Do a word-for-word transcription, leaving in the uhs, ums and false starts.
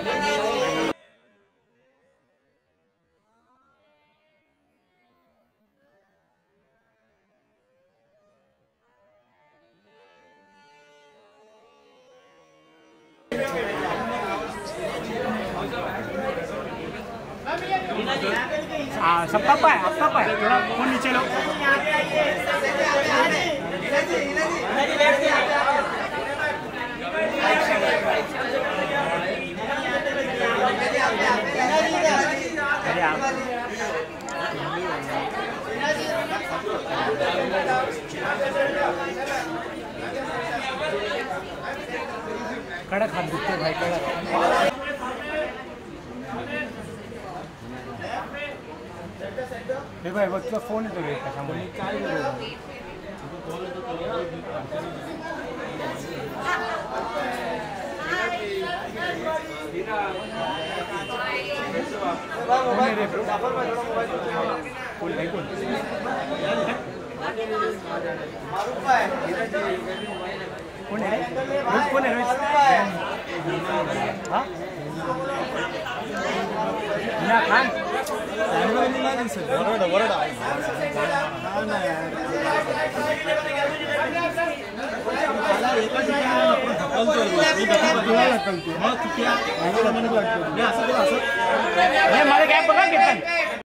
हाँ सबका पाए आपका पाए थोड़ा फोन नीचे लो। कड़क हाथ दिखते भाई कड़क। भाई बच्चा फोन तो देखा सामने काय कोण आहे कोण कोण आहे कोण आहे हां ना खान वरडा वरडा मला काय बघा घेतात